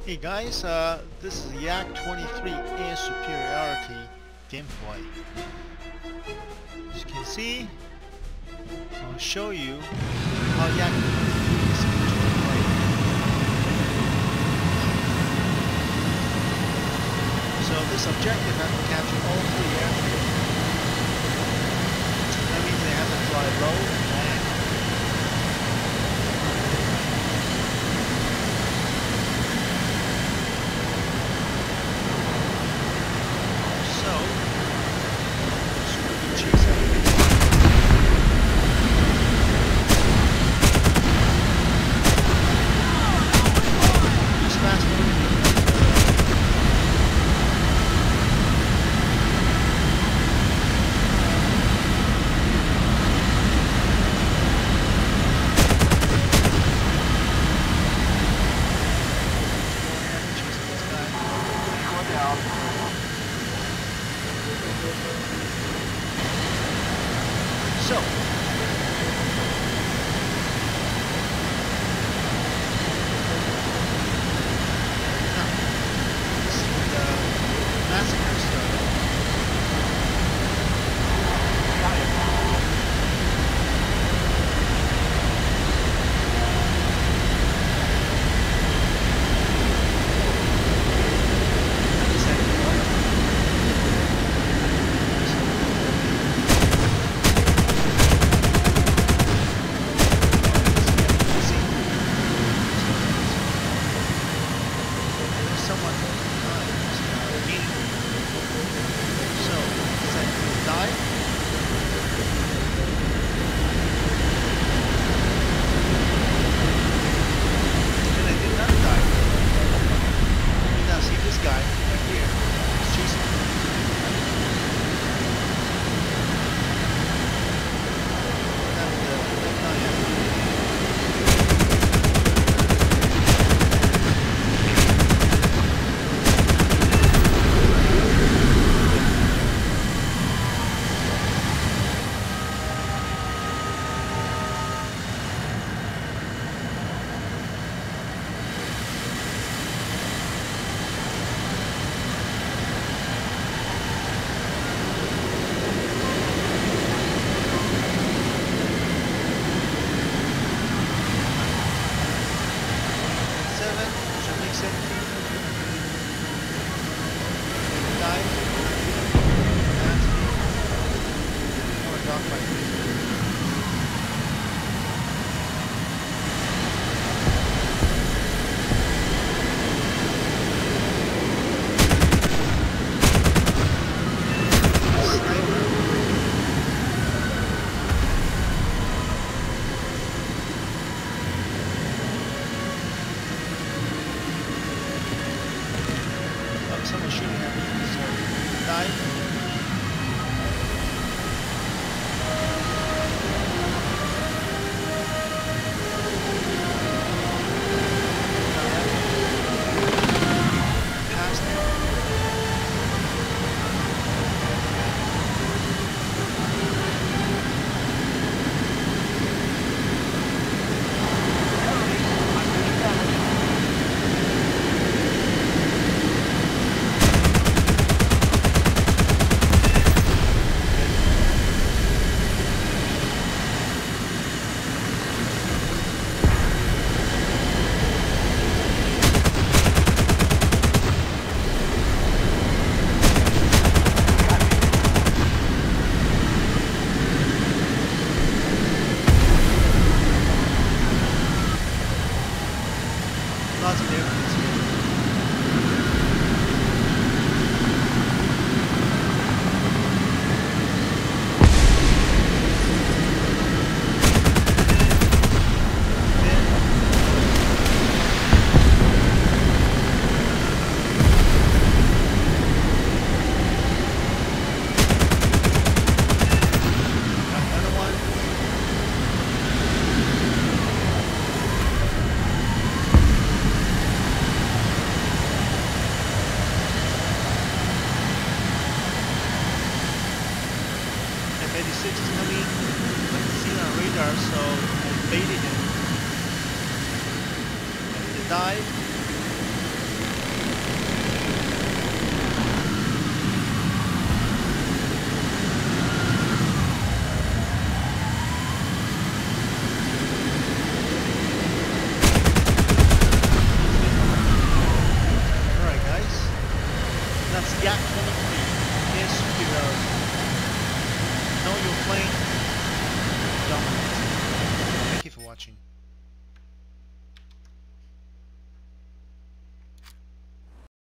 Hey guys, this is Yak-23 Air Superiority gameplay. As you can see, I'll show you how Yak-23 is supposed to play. So this objective has to capture all three airfields. That means they have to fly low and land. So, this is when the massacre started. Someone shooting at me, so die. Lots of airplanes here. F-86 is coming. I can see it on radar, so I baited him. And he died. Yak 23 air superiority. Know your plane